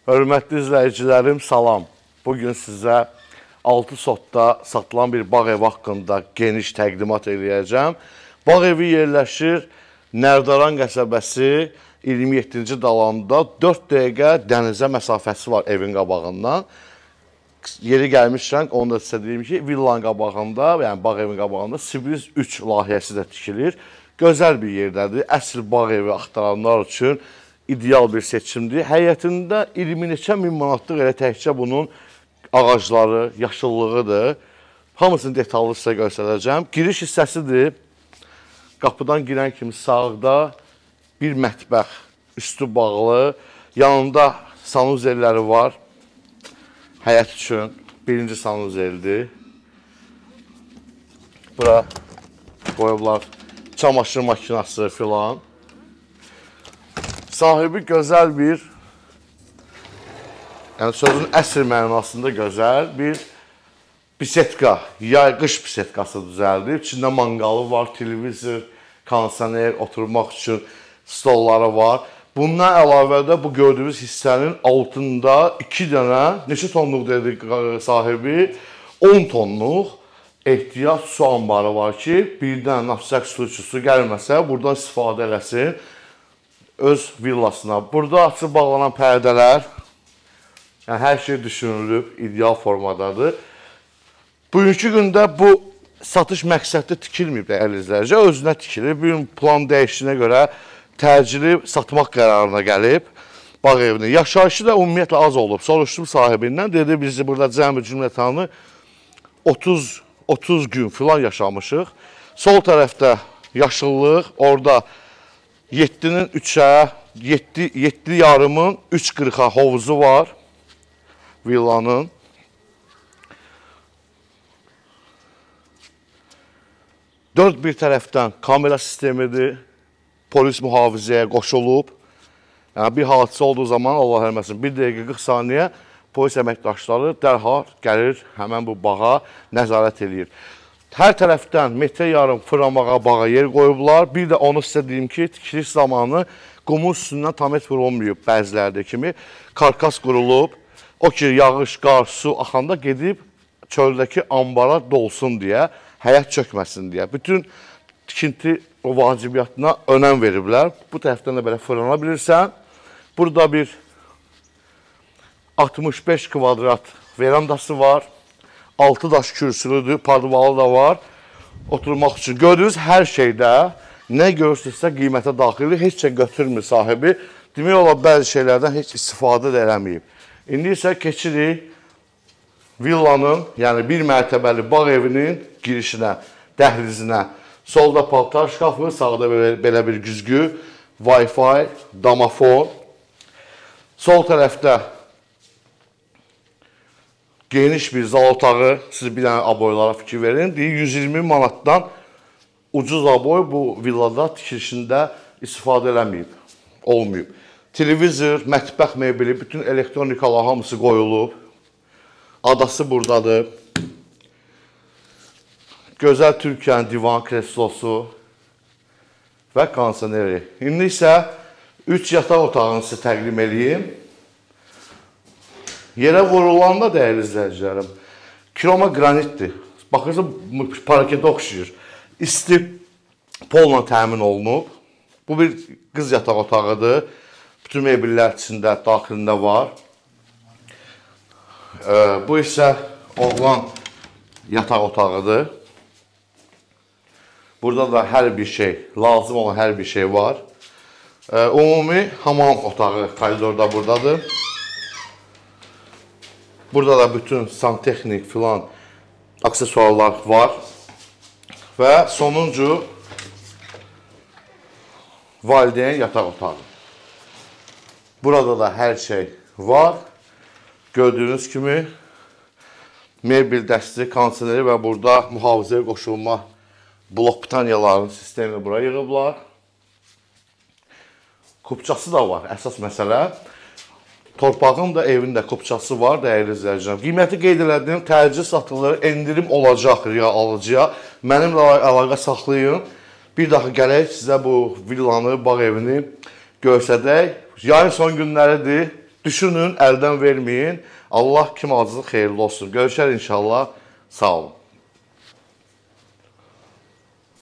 Hörmətli izləyicilərim, salam. Bugün sizə 6 sotda satılan bir bağ evi haqqında geniş təqdimat eləyəcəm. Bağ evi yerləşir Nərdaran qəsəbəsi 27-ci dalanda 4 dəqiqə dənizə məsafəsi var evin qabağından. Yeri gəlmişkən, onu da sizə deyim ki, villanın qabağında, yəni bağ evin qabağında Sibris 3 layihəsi də tikilir. Gözəl bir yerdədir. Əsl bağ evi axtaranlar üçün ideal bir seçimdir. Həqiqətində 20 neçə min manatlıq elə təkcə bunun ağacları, yaşıllığıdır. Hamısını detallı sizə göstərəcəm. Giriş hissəsidir. Qapıdan girən kimi sağda bir mətbəx, üstü bağlı. Yanında sanuzerləri var. Həyət üçün birinci sanuzerdir. Bura qoyublar çamaşır makinası filan. Sahibi gözəl bir, yəni sözün əsl mənasında gözəl bir bisetka, yay-qış bisetkası düzəldib. İçində manqalı var, televizor, kondisioner, oturmaq üçün stolları var. Bundan əlavə də bu gördüyünüz hissənin altında 2 dənə, neçə tonluq dedi sahibi? 10 tonluq ehtiyat su ambarı var ki, birdən nafsək su içisi gəlməsə, buradan istifadə eləsin öz villasına. Burada açıb bağlanan pərdələr, yəni hər şey düşünülüb, ideal formadadır. Bugünkü gündə bu satış məqsədli tikilməyib dəyərli izləyicilər, özünə tikilir. Bir gün plan dəyişdiyinə görə təcili satmaq qərarına gəlib bağ evini. Yaşayışı da ümumiyyətlə az olub. Soruşdum sahibindən, dedi bizi burada cəmi cümlətanı 30 gün filan yaşamışıq. Sol tərəfdə yaşıllıq, orada 7-nin 3-ə, 7 yarımın 3.40-a hovuzu var villanın. Dörd bir tərəfdən kamera sistemidir, polis mühafizəyə qoşulub. Yəni bir hadisə olduğu zaman, Allah eləməsin, 1 dəqiqə 40 saniyə polis əməkdaşları dərhal gəlir, həmən bu bağa nəzarət edir. Hər tərəfdən metrə yarım fırlamağa bağa yer qoyublar. Bir də onu sizə deyim ki, tikiliş zamanı qumun üstündən tam et vurulmayıb bəzilərdə kimi. Karkas qurulub, o ki, yağış, qar, su axanda gedib çöldəki ambara dolsun deyə, həyət çökməsin deyə. Bütün tikinti vacibiyyatına önəm veriblər. Bu tərəfdən də belə fırlana bilirsən. Burada bir 65 kvadrat verandası var. 6 daş kürsülüdür, padvalı da var. Oturmaq üçün. Gördüyünüz hər şeydə nə görürsünüzsə qiymətə daxili heç şey götürmür sahibi. Demək olar, bəzi şeylərdən heç istifadə də eləməyib. İndi isə keçirik villanın, yəni bir mərtəbəli bağ evinin girişinə, dəhlizinə. Solda paltar şkafı, sağda belə bir güzgü, Wi-Fi, damafon. Sol tərəfdə geniş bir zal otağı, siz bir dənə aboylara fikir verin. 120 manatdan ucuz aboy bu villada tikilişində istifadə eləməyib, olmayıb. Televizor, mətbəx mebeli, bütün elektronikalar hamısı qoyulub. Adası buradadır. Gözəl Türkiyənin divan kreslosu və kondisioneri. İndi isə 3 yataq otağını sizə təqdim edeyim. Yerə vurulanda dəyərli izləyicilərim, kroma qranitdir. Baxırsa, paraketə oxşayır. İsti polla təmin olunub. Bu bir qız yataq otağıdır. Bütün mebellər içində, daxilində var. Bu isə oğlan yataq otağıdır. Burada da hər bir şey, lazım olan hər bir şey var. Ümumi hamam otağı koridorda buradadır. Burada da bütün santexnik filan aksesuarlar var. Və sonuncu valideyn yataq otağı. Burada da hər şey var. Gördüyünüz kimi mebel dəsti, kondisioneri və burada mühafizəyə qoşulma blok pitaniyaların sistemini bura yığıblar. Kupçası da var, əsas məsələ. Torpağın da evin də kupçası var, dəyərli izləyicilər. Qiyməti qeyd elədim, təcil satılır, endirim olacaq alıcıya. Mənimlə əlaqə saxlayın. Bir daha gələk sizə bu villanı, bağ evini görsədək. Yayın son günləridir. Düşünün, əldən verməyin. Allah kim acızı xeyirli olsun. Görüşər inşallah. Sağ olun.